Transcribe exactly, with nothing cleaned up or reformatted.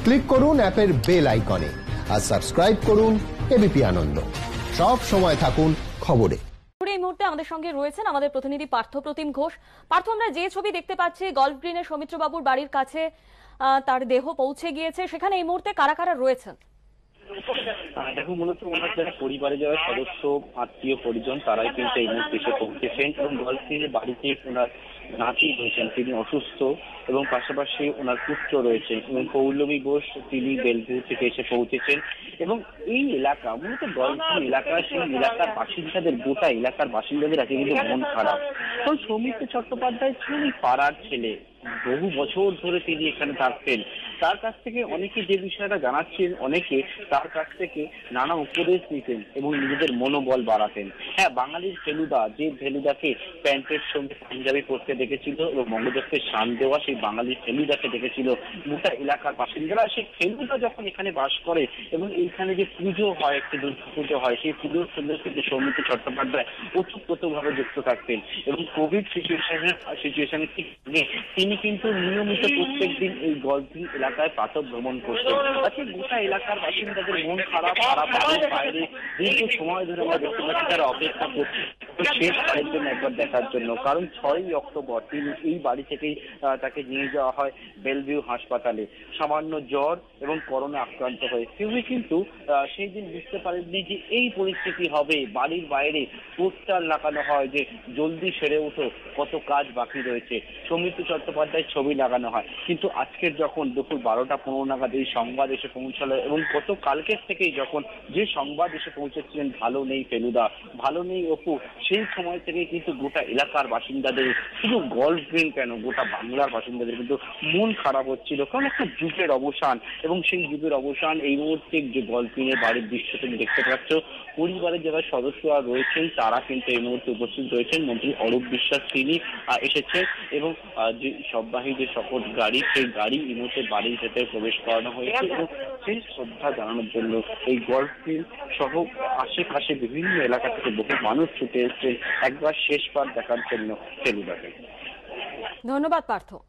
Click করুন অ্যাপের bell আইকনে আর সাবস্ক্রাইব করুন এবিপি আনন্দ। সব সময় থাকুন খবরে। এই মুহূর্তে আমাদের সঙ্গে রয়েছেন আমাদের প্রতিনিধি পার্থ প্রতিম ঘোষ। পার্থ, আমরা যে ছবি দেখতে পাচ্ছি গল্ফ গ্রিনের সৌমিত্রবাবুর বাড়ির কাছে তার দেহ পৌঁছে গিয়েছে, সেখানে এই মুহূর্তে কারা কারা রয়েছেন? দেখো, মূলত ওনার যারা পরিবারে যারা সদস্য, আত্মীয় পরিজন, তারাই কিন্তু এই মুহূর্তে এসে পৌঁছেছেন এবং গল্ফ গ্রিনের বাড়িতে ওনার নাতি রয়েছেন, তিনি অসুস্থ, এবং পাশাপাশি ওনার পুত্র রয়েছে এবং পৌলমী ঘোষ, তিনি বেলভিউ থেকে এসে পৌঁছেছেন। এবং এই এলাকা মূলত গল্ফ গ্রিন এলাকা, সেই এলাকার বাসিন্দাদের, গোটা এলাকার বাসিন্দাদের আছে কিন্তু মন খারাপ। তো সৌমিত্র চট্টোপাধ্যায় ছিলেন এই পাড়ার ছেলে, বহু বছর ধরে তিনি এখানে থাকতেন। তার কাছ থেকে অনেকে যে বিষয়টা জানাচ্ছেন, অনেকে তার কাছ থেকে নানা উপদেশ নিতেন এবং নিজেদের মনোবল বাড়াতেন। হ্যাঁ, বাঙালির ফেলুদা, যে ফেলুদাকে প্যান্টের সঙ্গে পাঞ্জাবি পরতে দেখেছিল এবং বঙ্গদেশকে শান দেওয়া সেই বাঙালির ফেলুদাকে দেখেছিল গোটা এলাকার বাসিন্দারা। সেই ফেলুদা যখন এখানে বাস করে এবং এইখানে যে পুজো হয়, একটি দুর্গা পুজো হয়, সেই পুজোর সঙ্গে কিন্তু সৌমিত্র চট্টোপাধ্যায় ওতপ্রোতভাবে যুক্ত থাকতেন এবং কোভিড সিচুয়েশনের সিচুয়েশনের ঠিক আগে তিনি কিন্তু নিয়মিত প্রত্যেক দিন এই গল্ফ গ্রিন এলাকায় প্রাতঃ ভ্রমণ করতেন। আজকে গোটা এলাকার বাসিন্দাদের মন খারাপ, তারা বাড়ির বাইরে দীর্ঘ সময় ধরে আমরা দেখতে পাচ্ছি তারা অপেক্ষা করছে শেষ বাড়ির জন্য, একবার দেখার জন্য। কারণ ছয়ই অক্টোবর তিনি এই বাড়ি থেকেই তাকে নিয়ে যাওয়া হয় বেলভিউ হাসপাতালে সামান্য জ্বর এবং করোনা আক্রান্ত হয়ে। কেউই কিন্তু সেই দিন বুঝতে পারেননি যে এই পরিস্থিতি হবে। বাড়ির বাইরে পোস্টার লাগানো হয় যে জলদি সেরে উঠো, কত কাজ বাকি রয়েছে, সৌমিত্র চট্টোপাধ্যায়ের ছবি লাগানো হয়। কিন্তু আজকের যখন দুপুর বারোটা পনেরো নাগাদ এই সংবাদ এসে পৌঁছালো এবং গত কালকের থেকেই যখন যে সংবাদ এসে পৌঁছেছিলেন ভালো নেই ফেলুদা, ভালো নেই অপু, সেই সময় থেকে কিন্তু গোটা এলাকার বাসিন্দাদের, শুধু গল্ফ গ্রিন কেন, গোটা বাংলার বাসিন্দাদের কিন্তু মন খারাপ হচ্ছিল। কারণ একটা যুগের অবসান, এবং সেই যুগের অবসান এই মুহূর্তে যে গল্ফ গ্রিনের বাড়ির দৃশ্য তুমি দেখতে পাচ্ছ, পরিবারের যারা সদস্যরা রয়েছেন তারা কিন্তু এই মুহূর্তে উপস্থিত রয়েছেন। মন্ত্রী অরূপ বিশ্বাস তিনি এসেছেন এবং যে সববাহী যে শপথ গাড়ি, সেই গাড়ি এই মুহূর্তে বাড়ির ভেতরে প্রবেশ করানো হয়েছে এবং সেই শ্রদ্ধা জানানোর জন্য এই গল্ফ গ্রিন সহ আশেপাশে বিভিন্ন এলাকা থেকে বহু মানুষ ছুটে এসেছেন একবার শেষবার দেখার জন্য ফেলুদাকে। ধন্যবাদ পার্থ।